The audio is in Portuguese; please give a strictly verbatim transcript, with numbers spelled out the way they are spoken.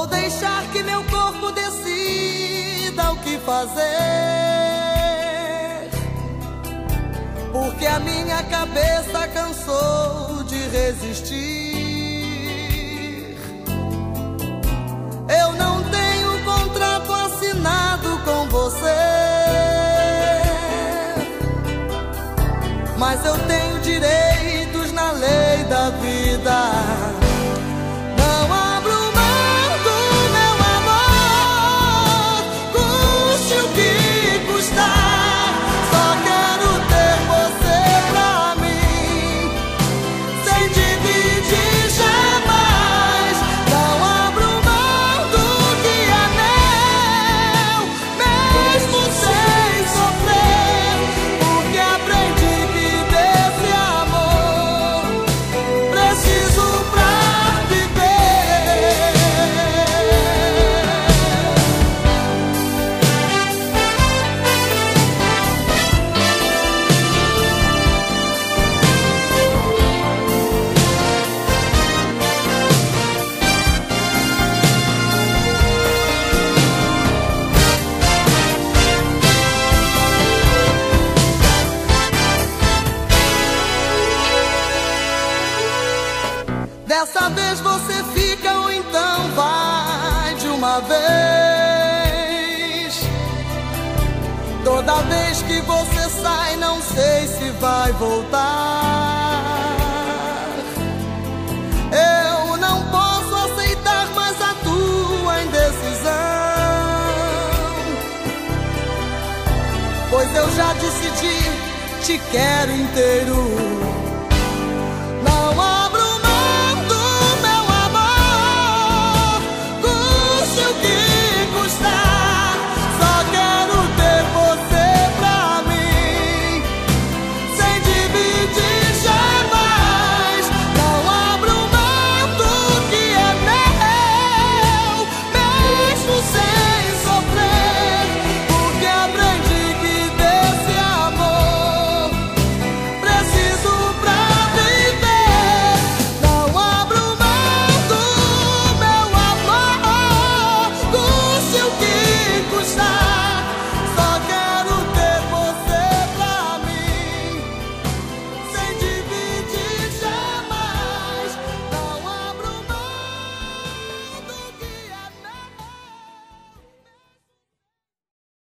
deixar que meu corpo decida o que fazer, porque a minha cabeça cansou de resistir. Eu não tenho contrato assinado com você, mas eu tenho direitos na lei da vida. Não abro mão do meu amor, custe o que custar. Só quero ter você pra mim, sem dividir jamais. Não abro mão do que é meu, mesmo sem sofrer, porque aprendi que desse amor preciso pra viver. Dessa vez você fica ou então vai de uma vez. Toda vez que você sai, não sei se vai voltar. Eu não posso aceitar mais a tua indecisão, pois eu já decidi, te quero inteiro.